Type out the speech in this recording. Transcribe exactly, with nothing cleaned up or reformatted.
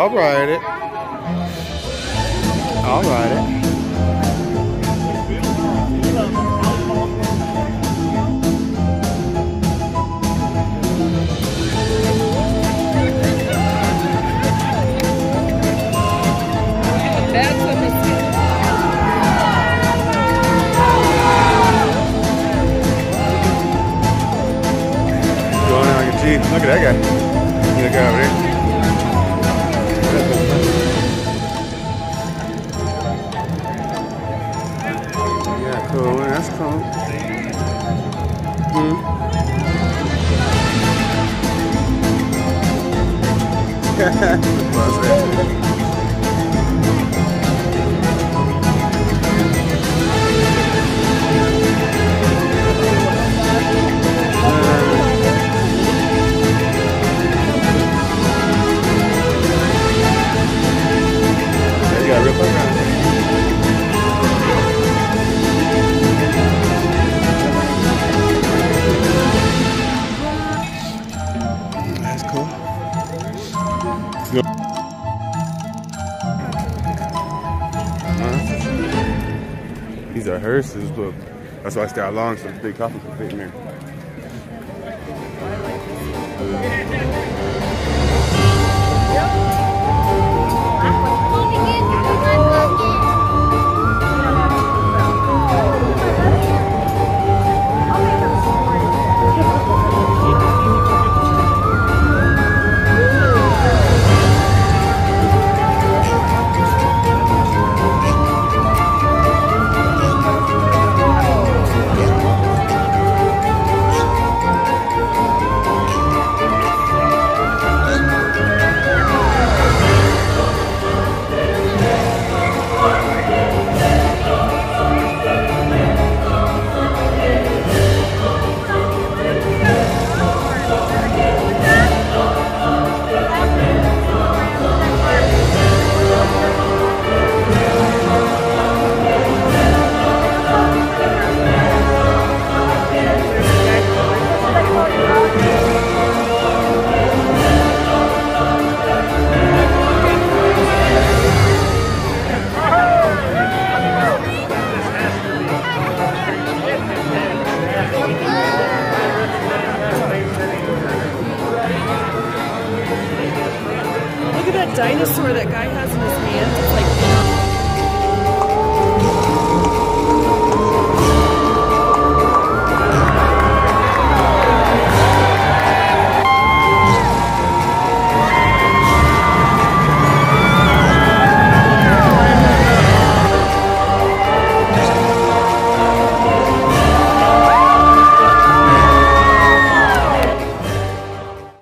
I'll ride it. I'll ride it. Going out like a Jeep. Look at that guy. Look at that guy over there. Yeah, cool. That's cool. Hmm. Yeah, real quick. That's cool. Go. Uh, these are hearses, but that's why I stay out long so the big coffin can fit in there. Look at that dinosaur that guy has in his hand. It's like